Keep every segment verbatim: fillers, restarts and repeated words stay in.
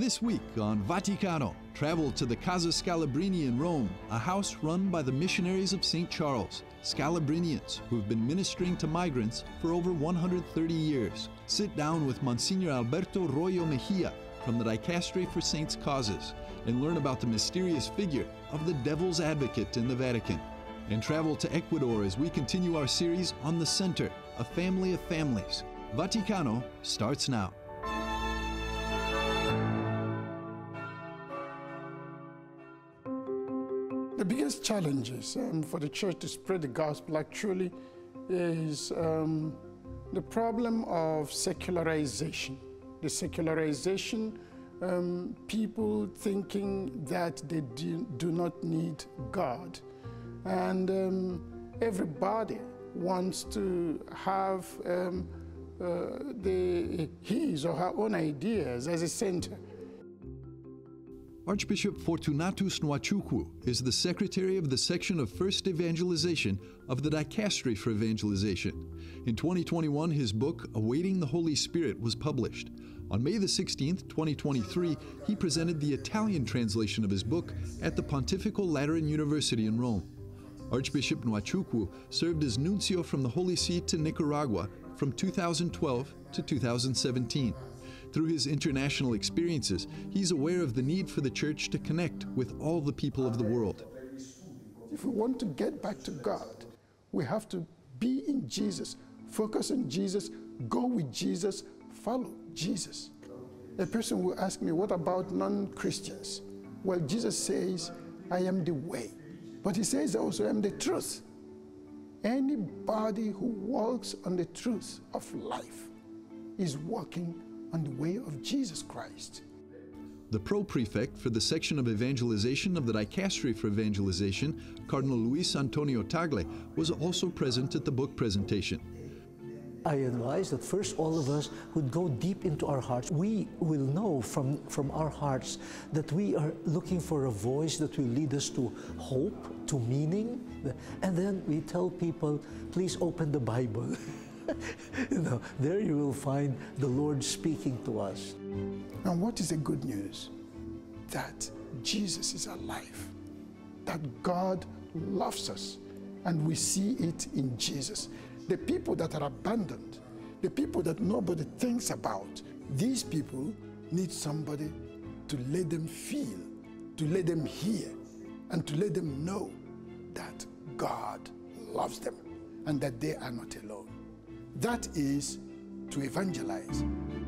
This week on Vaticano, travel to the Casa Scalabrini in Rome, a house run by the missionaries of Saint Charles, Scalabrinians who have been ministering to migrants for over one hundred thirty years. Sit down with Monsignor Alberto Royo Mejia from the Dicastery for Saints' Causes and learn about the mysterious figure of the Devil's Advocate in the Vatican. And travel to Ecuador as we continue our series on the Center, a family of families. Vaticano starts now. The biggest challenges um, for the church to spread the gospel actually is um, the problem of secularization. The secularization, um, people thinking that they do, do not need God. And um, everybody wants to have um, uh, the, his or her own ideas as a center. Archbishop Fortunatus Nwachukwu is the secretary of the section of First Evangelization of the Dicastery for Evangelization. In twenty twenty-one, his book, Awaiting the Holy Spirit, was published. On May the sixteenth, twenty twenty-three, he presented the Italian translation of his book at the Pontifical Lateran University in Rome. Archbishop Nwachukwu served as nuncio from the Holy See to Nicaragua from two thousand twelve to two thousand seventeen. Through his international experiences, he's aware of the need for the church to connect with all the people of the world. If we want to get back to God, we have to be in Jesus, focus on Jesus, go with Jesus, follow Jesus. A person will ask me, what about non-Christians? Well, Jesus says, I am the way. But he says also, I am the truth. Anybody who walks on the truth of life is walking on the way of Jesus Christ. The pro-prefect for the section of evangelization of the Dicastery for Evangelization, Cardinal Luis Antonio Tagle, was also present at the book presentation. I advise that first all of us would go deep into our hearts. We will know from, from our hearts that we are looking for a voice that will lead us to hope, to meaning. And then we tell people, please open the Bible. You know, there you will find the Lord speaking to us. And what is the good news? That Jesus is alive, that God loves us, and we see it in Jesus. The people that are abandoned, the people that nobody thinks about, these people need somebody to let them feel, to let them hear, and to let them know that God loves them and that they are not alone. That is to evangelize.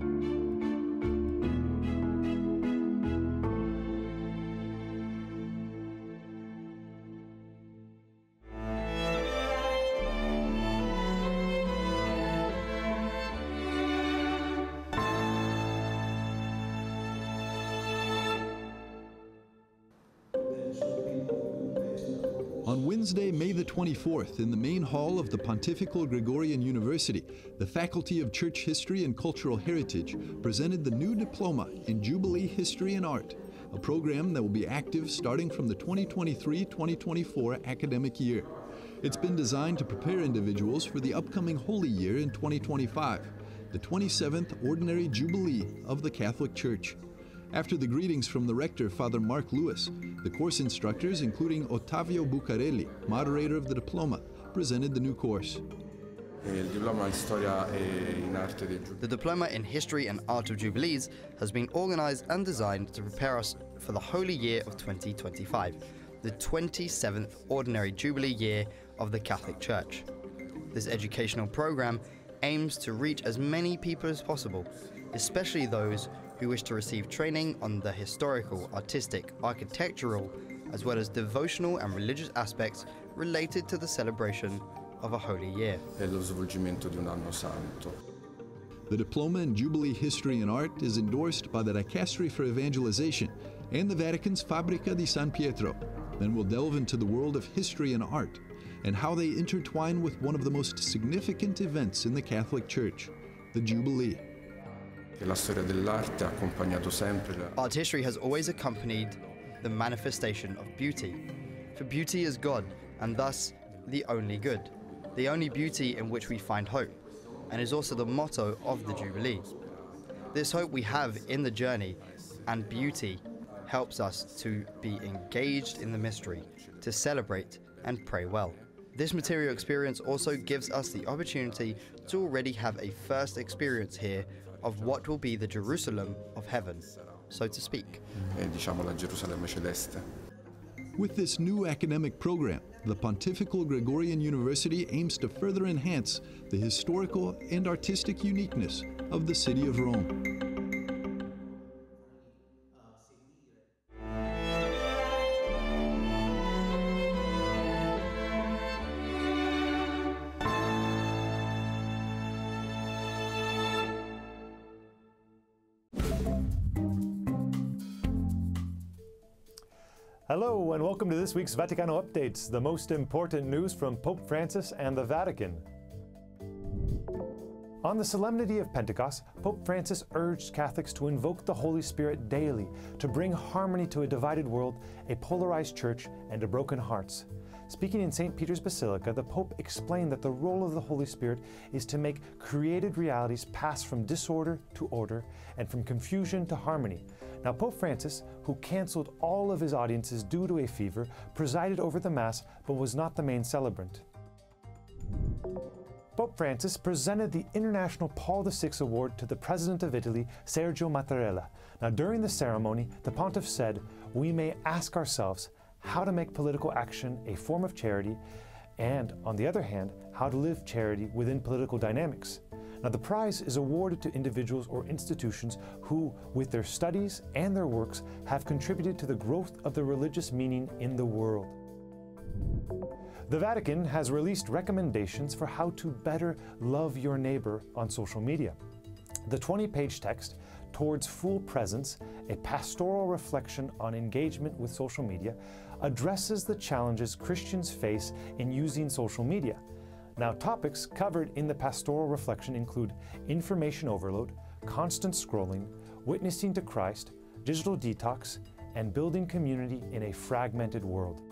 On Wednesday, May the twenty-fourth, in the main hall of the Pontifical Gregorian University, the Faculty of Church History and Cultural Heritage presented the new diploma in Jubilee History and Art, a program that will be active starting from the twenty twenty-three twenty twenty-four academic year. It's been designed to prepare individuals for the upcoming Holy Year in twenty twenty-five, the twenty-seventh Ordinary Jubilee of the Catholic Church. After the greetings from the rector, Father Mark Lewis, the course instructors, including Ottavio Bucarelli, moderator of the diploma, presented the new course. The Diploma in History and Art of Jubilees has been organized and designed to prepare us for the Holy Year of twenty twenty-five, the twenty-seventh Ordinary Jubilee Year of the Catholic Church. This educational program aims to reach as many people as possible, especially those who wish to receive training on the historical, artistic, architectural, as well as devotional and religious aspects related to the celebration of a holy year. The diploma in Jubilee History and Art is endorsed by the Dicastery for Evangelization and the Vatican's Fabbrica di San Pietro. Then we'll delve into the world of history and art and how they intertwine with one of the most significant events in the Catholic Church, the Jubilee. Art history has always accompanied the manifestation of beauty. For beauty is God, and thus the only good, the only beauty in which we find hope, and is also the motto of the Jubilee. This hope we have in the journey and beauty helps us to be engaged in the mystery, to celebrate and pray well. This material experience also gives us the opportunity to already have a first experience here of what will be the Jerusalem of heaven, so to speak. With this new academic program, the Pontifical Gregorian University aims to further enhance the historical and artistic uniqueness of the city of Rome. Hello and welcome to this week's Vaticano Updates, the most important news from Pope Francis and the Vatican. On the solemnity of Pentecost, Pope Francis urged Catholics to invoke the Holy Spirit daily to bring harmony to a divided world, a polarized church, and to broken hearts. Speaking in Saint Peter's Basilica, the Pope explained that the role of the Holy Spirit is to make created realities pass from disorder to order and from confusion to harmony. Now, Pope Francis, who canceled all of his audiences due to a fever, presided over the Mass but was not the main celebrant. Pope Francis presented the International Paul the Sixth Award to the President of Italy, Sergio Mattarella. Now, during the ceremony, the Pontiff said, "We may ask ourselves how to make political action a form of charity, and, on the other hand, how to live charity within political dynamics." Now, the prize is awarded to individuals or institutions who, with their studies and their works, have contributed to the growth of the religious meaning in the world. The Vatican has released recommendations for how to better love your neighbor on social media. The twenty-page text, Towards Full Presence, a pastoral reflection on engagement with social media, addresses the challenges Christians face in using social media. Now, topics covered in the pastoral reflection include information overload, constant scrolling, witnessing to Christ, digital detox, and building community in a fragmented world.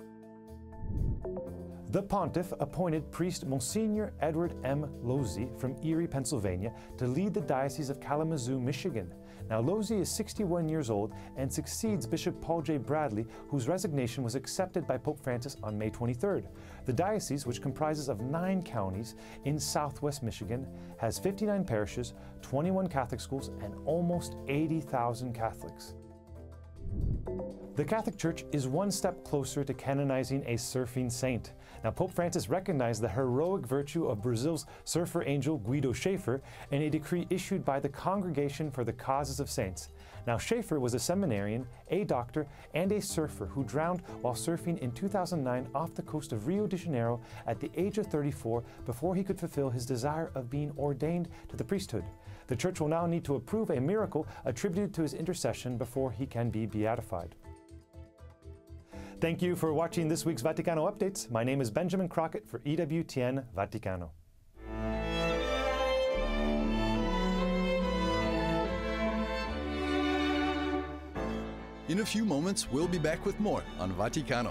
The Pontiff appointed priest Monsignor Edward M. Losey from Erie, Pennsylvania, to lead the Diocese of Kalamazoo, Michigan. Now, Losey is sixty-one years old and succeeds Bishop Paul J. Bradley, whose resignation was accepted by Pope Francis on May twenty-third. The diocese, which comprises of nine counties in southwest Michigan, has fifty-nine parishes, twenty-one Catholic schools, and almost eighty thousand Catholics. The Catholic Church is one step closer to canonizing a surfing saint. Now, Pope Francis recognized the heroic virtue of Brazil's surfer angel Guido Schaefer in a decree issued by the Congregation for the Causes of Saints. Now, Schaefer was a seminarian, a doctor, and a surfer who drowned while surfing in two thousand nine off the coast of Rio de Janeiro at the age of thirty-four before he could fulfill his desire of being ordained to the priesthood. The Church will now need to approve a miracle attributed to his intercession before he can be beatified. Thank you for watching this week's Vaticano Updates. My name is Benjamin Crockett for E W T N Vaticano. In a few moments, we'll be back with more on Vaticano.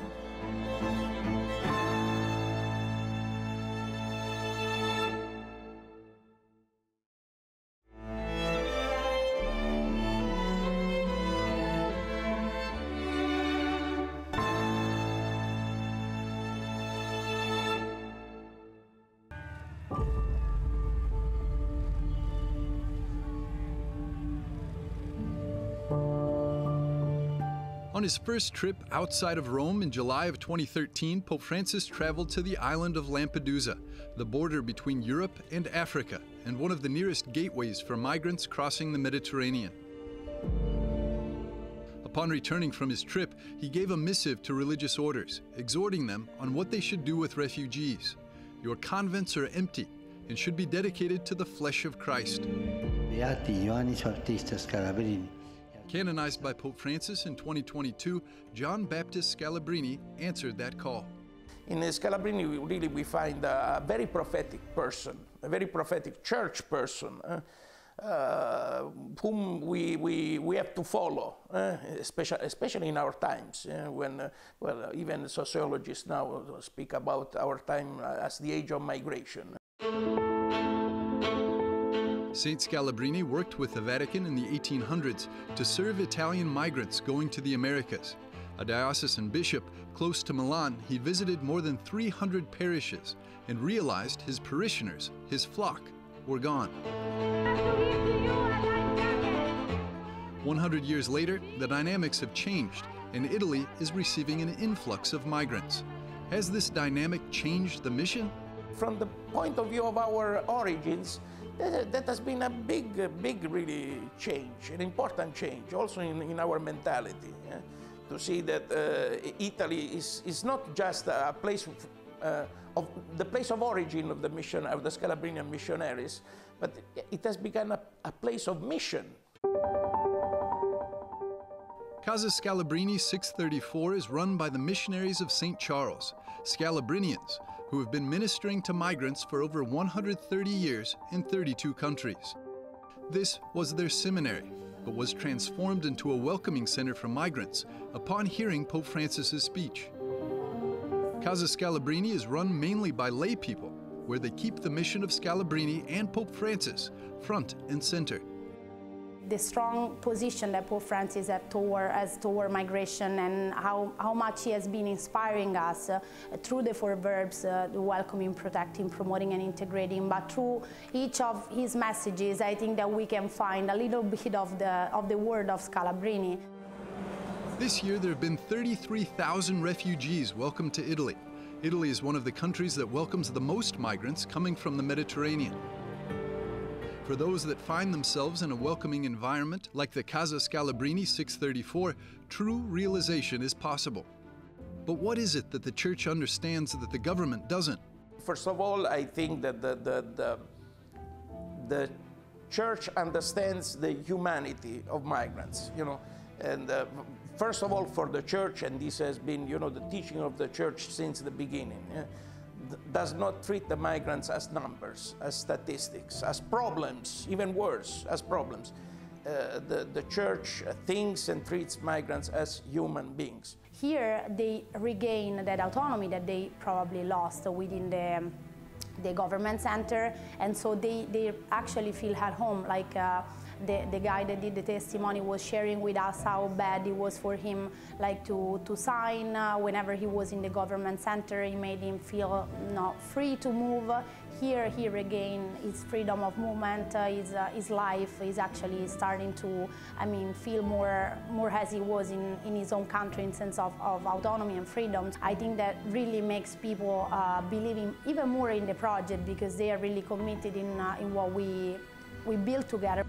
On his first trip outside of Rome in July of twenty thirteen, Pope Francis traveled to the island of Lampedusa, the border between Europe and Africa, and one of the nearest gateways for migrants crossing the Mediterranean. Upon returning from his trip, he gave a missive to religious orders, exhorting them on what they should do with refugees. Your convents are empty and should be dedicated to the flesh of Christ. Canonized by Pope Francis in twenty twenty-two, John Baptist Scalabrini answered that call. In Scalabrini, we really we find a very prophetic person, a very prophetic church person, uh, uh, whom we, we, we have to follow, uh, especially, especially in our times, uh, when, uh, well, even sociologists now speak about our time as the age of migration. Saint Scalabrini worked with the Vatican in the eighteen hundreds to serve Italian migrants going to the Americas. A diocesan bishop close to Milan, he visited more than three hundred parishes and realized his parishioners, his flock, were gone. one hundred years later, the dynamics have changed, and Italy is receiving an influx of migrants. Has this dynamic changed the mission? From the point of view of our origins, that, that has been a big, big really change, an important change, also in, in our mentality. Yeah? To see that uh, Italy is, is not just a place of, uh, of the place of origin of the mission of the Scalabrinian missionaries, but it has become a, a place of mission. Casa Scalabrini six thirty-four is run by the missionaries of Saint Charles, Scalabrinians, who have been ministering to migrants for over one hundred thirty years in thirty-two countries. This was their seminary, but was transformed into a welcoming center for migrants upon hearing Pope Francis's speech. Casa Scalabrini is run mainly by lay people, where they keep the mission of Scalabrini and Pope Francis front and center. The strong position that Pope Francis has toward, has toward migration, and how, how much he has been inspiring us uh, through the four verbs, uh, the welcoming, protecting, promoting, and integrating. But through each of his messages, I think that we can find a little bit of the, of the word of Scalabrini. This year, there have been thirty-three thousand refugees welcomed to Italy. Italy is one of the countries that welcomes the most migrants coming from the Mediterranean. For those that find themselves in a welcoming environment like the Casa Scalabrini six thirty-four, true realization is possible. But what is it that the Church understands that the government doesn't? First of all, I think that the, the, the, the Church understands the humanity of migrants, you know, and uh, first of all for the Church, and this has been, you know, the teaching of the Church since the beginning, yeah? Does not treat the migrants as numbers, as statistics, as problems, even worse, as problems. Uh, the, the Church thinks and treats migrants as human beings. Here they regain that autonomy that they probably lost within the, the government center, and so they, they actually feel at home, like uh, The, the guy that did the testimony was sharing with us how bad it was for him, like to, to sign uh, whenever he was in the government center. It made him feel not free to move. Here he regained his freedom of movement, uh, his, uh, his life is actually starting to, I mean, feel more, more as he was in, in his own country in sense of, of autonomy and freedom. I think that really makes people uh, believe in, even more in the project, because they are really committed in, uh, in what we, we build together.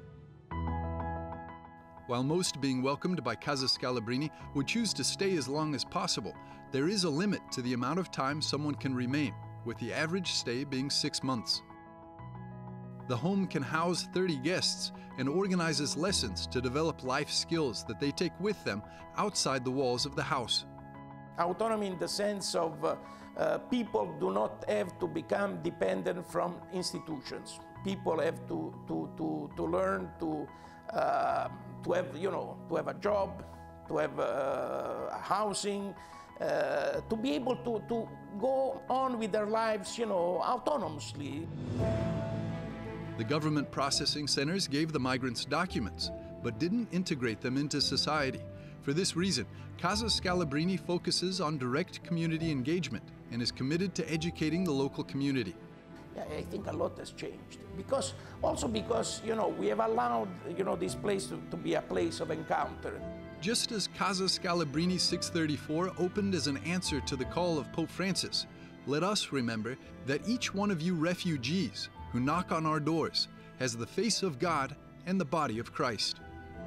While most being welcomed by Casa Scalabrini would choose to stay as long as possible, there is a limit to the amount of time someone can remain, with the average stay being six months. The home can house thirty guests and organizes lessons to develop life skills that they take with them outside the walls of the house. Autonomy in the sense of uh, uh, people do not have to become dependent from institutions. People have to, to, to, to learn to uh, to have, you know, to have a job, to have uh, housing, uh, to be able to, to go on with their lives, you know, autonomously. The government processing centers gave the migrants documents, but didn't integrate them into society. For this reason, Casa Scalabrini focuses on direct community engagement and is committed to educating the local community. Yeah, I think a lot has changed, because also because, you know, we have allowed, you know, this place to, to be a place of encounter. Just as Casa Scalabrini six thirty-four opened as an answer to the call of Pope Francis, let us remember that each one of you refugees who knock on our doors has the face of God and the body of Christ.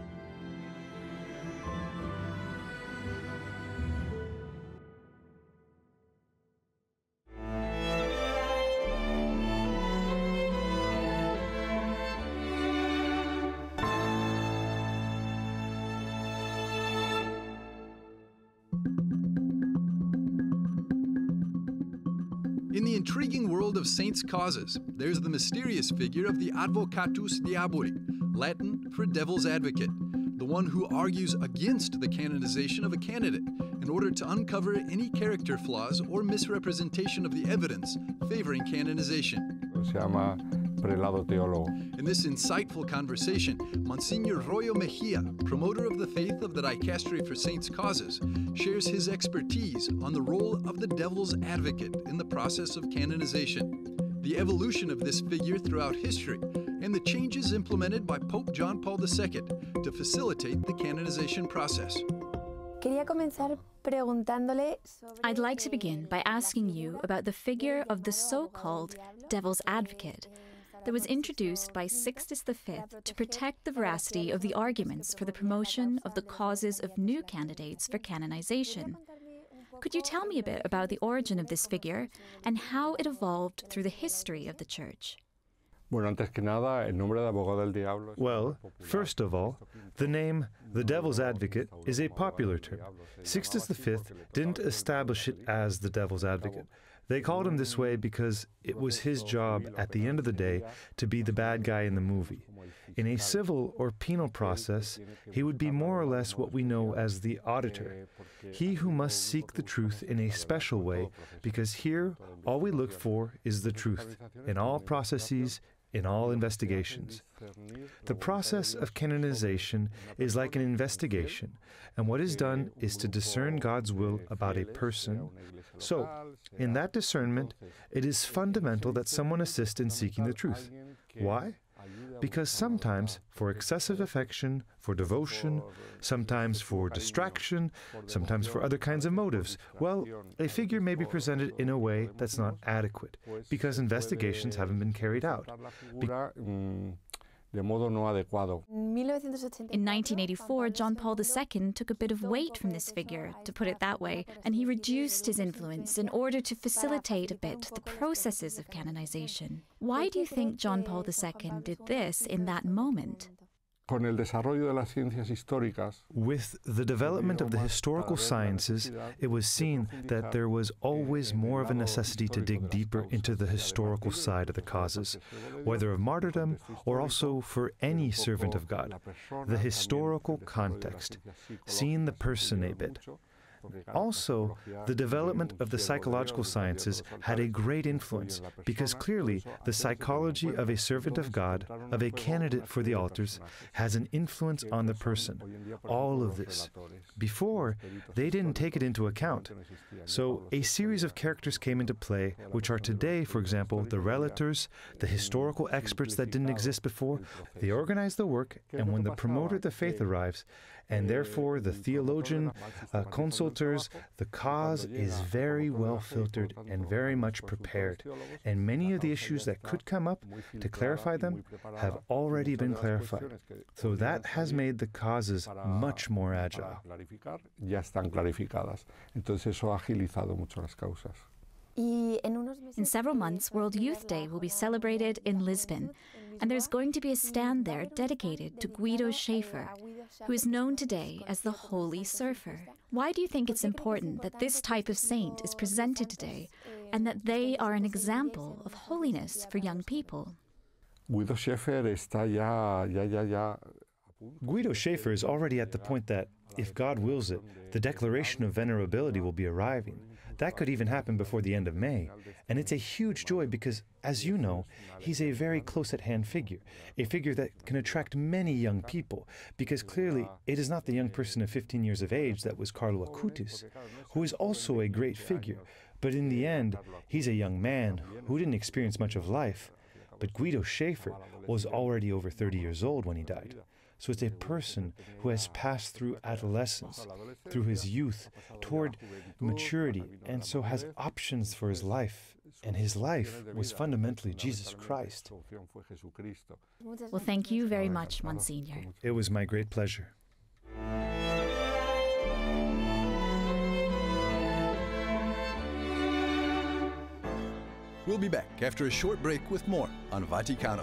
In the intriguing world of saints' causes, there's the mysterious figure of the Advocatus Diaboli, Latin for devil's advocate, the one who argues against the canonization of a candidate in order to uncover any character flaws or misrepresentation of the evidence favoring canonization. Lo si chiama prelado teólogo. In this insightful conversation, Monsignor Royo Mejia, promoter of the faith of the Dicastery for Saints' Causes, shares his expertise on the role of the devil's advocate in the process of canonization, the evolution of this figure throughout history, and the changes implemented by Pope John Paul the Second to facilitate the canonization process. I'd like to begin by asking you about the figure of the so-called devil's advocate that was introduced by Sixtus the Fifth to protect the veracity of the arguments for the promotion of the causes of new candidates for canonization. Could you tell me a bit about the origin of this figure and how it evolved through the history of the Church? Well, first of all, the name the devil's advocate is a popular term. Sixtus the Fifth didn't establish it as the devil's advocate. They called him this way because it was his job at the end of the day to be the bad guy in the movie. In a civil or penal process, he would be more or less what we know as the auditor, he who must seek the truth in a special way, because here all we look for is the truth in all processes, in all investigations. The process of canonization is like an investigation, and what is done is to discern God's will about a person. So, in that discernment, it is fundamental that someone assist in seeking the truth. Why? Because sometimes for excessive affection, for devotion, sometimes for distraction, sometimes for other kinds of motives, well, a figure may be presented in a way that's not adequate, because investigations haven't been carried out. Be In nineteen eighty-four, John Paul the Second took a bit of weight from this figure, to put it that way, and he reduced his influence in order to facilitate a bit the processes of canonization. Why do you think John Paul the Second did this in that moment? With the development of the historical sciences, it was seen that there was always more of a necessity to dig deeper into the historical side of the causes, whether of martyrdom or also for any servant of God. The historical context, seeing the person a bit. Also, the development of the psychological sciences had a great influence, because clearly the psychology of a servant of God, of a candidate for the altars, has an influence on the person. All of this. Before, they didn't take it into account. So a series of characters came into play, which are today, for example, the relators, the historical experts that didn't exist before. They organize the work, and when the promoter of the faith arrives, and therefore the theologian, uh, consultors, the cause is very well filtered and very much prepared. And many of the issues that could come up, to clarify them, have already been clarified. So that has made the causes much more agile. In several months, World Youth Day will be celebrated in Lisbon, and there's going to be a stand there dedicated to Guido Schaefer, who is known today as the Holy Surfer. Why do you think it's important that this type of saint is presented today, and that they are an example of holiness for young people? Guido Schaefer is already at the point that, if God wills it, the declaration of venerability will be arriving. That could even happen before the end of May. And it's a huge joy because, as you know, he's a very close-at-hand figure, a figure that can attract many young people, because clearly it is not the young person of fifteen years of age that was Carlo Acutis, who is also a great figure, but in the end, he's a young man who didn't experience much of life. But Guido Schaefer was already over thirty years old when he died. So it's a person who has passed through adolescence, through his youth, toward maturity, and so has options for his life. And his life was fundamentally Jesus Christ. Well, thank you very much, Monsignor. It was my great pleasure. We'll be back after a short break with more on Vaticano.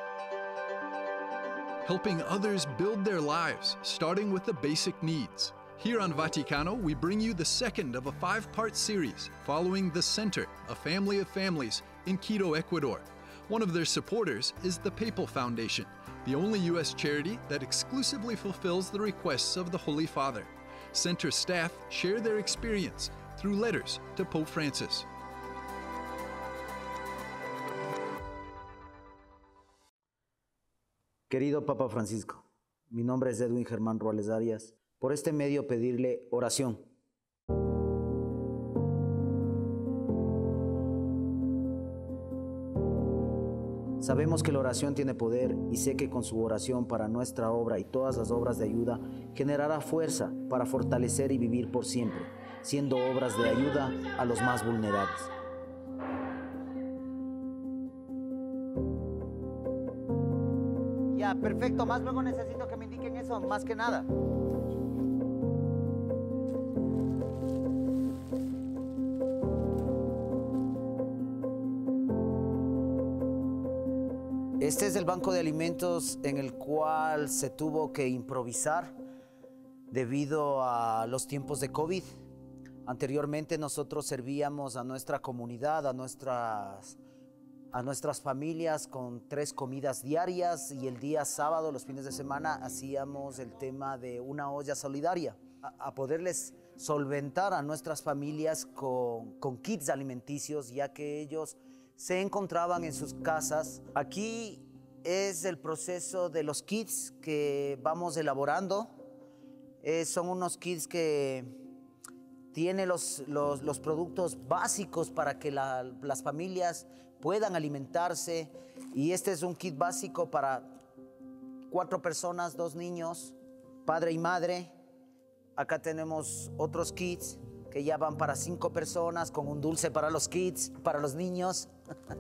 Helping others build their lives, starting with the basic needs. Here on Vaticano, we bring you the second of a five-part series following the Center, a family of families, in Quito, Ecuador. One of their supporters is the Papal Foundation, the only U S charity that exclusively fulfills the requests of the Holy Father. Center staff share their experience through letters to Pope Francis. Querido Papa Francisco, mi nombre es Edwin Germán Ruales Arias. Por este medio pedirle oración. Sabemos que la oración tiene poder y sé que con su oración para nuestra obra y todas las obras de ayuda generará fuerza para fortalecer y vivir por siempre, siendo obras de ayuda a los más vulnerables. Ya, perfecto. Más luego necesito que me indiquen eso, más que nada. Este es el banco de alimentos en el cual se tuvo que improvisar debido a los tiempos de COVID. Anteriormente nosotros servíamos a nuestra comunidad, a nuestras, a nuestras familias con tres comidas diarias y el día sábado, los fines de semana, hacíamos el tema de una olla solidaria, a, a poderles solventar a nuestras familias con, con kits alimenticios, ya que ellos se encontraban en sus casas. Aquí es el proceso de los kits que vamos elaborando. Eh, son unos kits que tienen los, los, los productos básicos para que la, las familias puedan alimentarse. Y este es un kit básico para cuatro personas, dos niños, padre y madre. Acá tenemos otros kits que ya van para cinco personas, con un dulce para los kids, para los niños.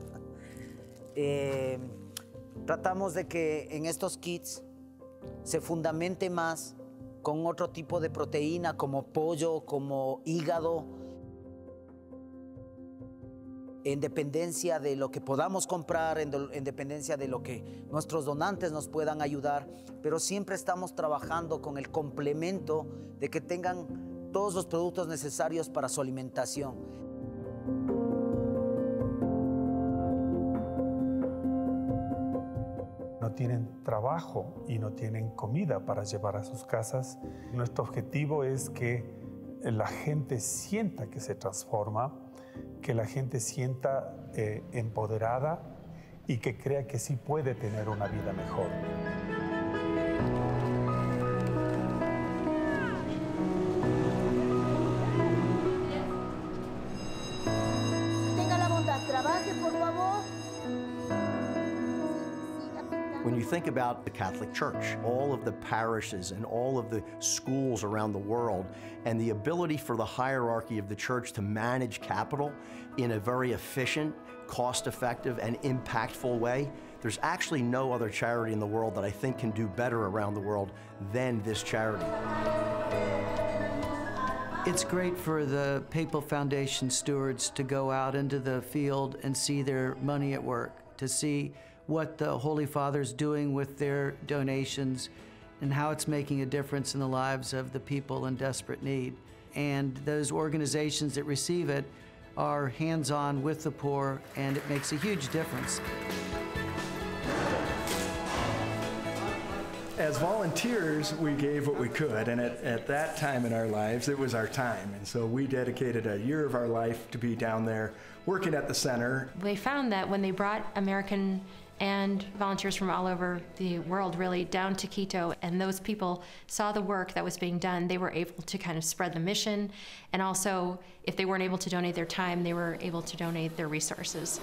eh, tratamos de que en estos kits se fundamente más con otro tipo de proteína, como pollo, como hígado, en dependencia de lo que podamos comprar, en, en dependencia de lo que nuestros donantes nos puedan ayudar, pero siempre estamos trabajando con el complemento de que tengan todos los productos necesarios para su alimentación. No tienen trabajo y no tienen comida para llevar a sus casas. Nuestro objetivo es que la gente sienta que se transforma, que la gente sienta eh, empoderada y que crea que sí puede tener una vida mejor. When you think about the Catholic Church, all of the parishes and all of the schools around the world, and the ability for the hierarchy of the Church to manage capital in a very efficient, cost-effective, and impactful way, there's actually no other charity in the world that I think can do better around the world than this charity. It's great for the Papal Foundation stewards to go out into the field and see their money at work, to see what the Holy Father's doing with their donations and how it's making a difference in the lives of the people in desperate need. And those organizations that receive it are hands-on with the poor, and it makes a huge difference. As volunteers, we gave what we could, and at, at that time in our lives, it was our time. And so we dedicated a year of our life to be down there working at the center. They found that when they brought American and volunteers from all over the world really down to Quito, and those people saw the work that was being done, they were able to kind of spread the mission, and also if they weren't able to donate their time, they were able to donate their resources.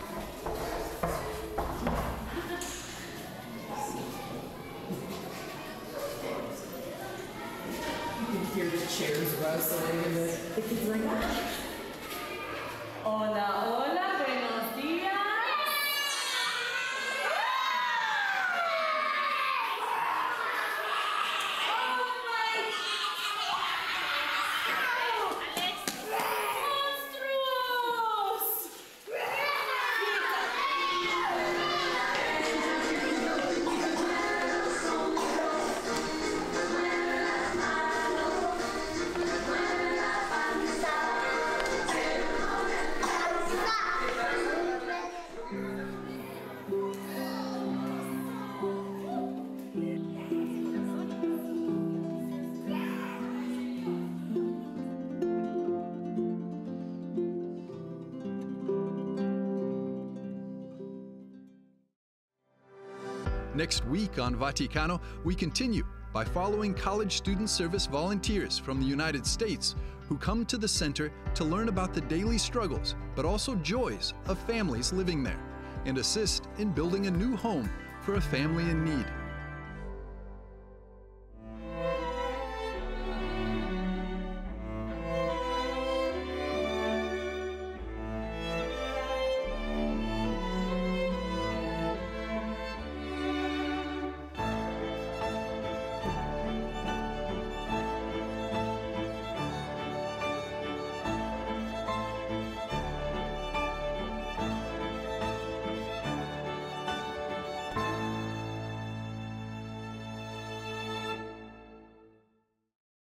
You can hear the chairs rustling and the, the kids like, hola, hola, buenos días. Next week on Vaticano, we continue by following college student service volunteers from the United States who come to the center to learn about the daily struggles, but also joys of families living there, and assist in building a new home for a family in need.